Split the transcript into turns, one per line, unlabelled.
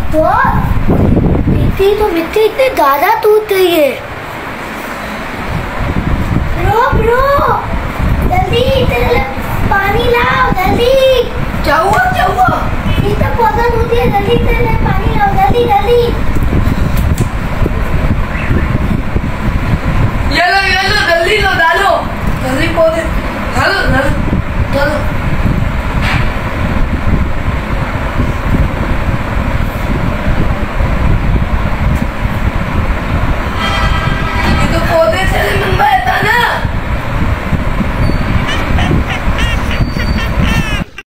तो मिट्टी इतने ज्यादा टूट रही है। ब्रो जल्दी पानी लाओ जल्दी।
क्या हुआ
इतना पौधा टूट गया, जल्दी पानी लाओ जल्दी।
ये लो जल्दी लो डालो जल्दी पौधे डालो।